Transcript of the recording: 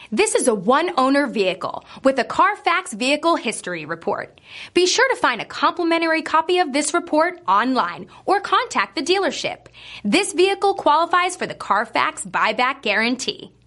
This is a one-owner vehicle with a Carfax Vehicle History Report. Be sure to find a complimentary copy of this report online or contact the dealership. This vehicle qualifies for the Carfax Buyback Guarantee.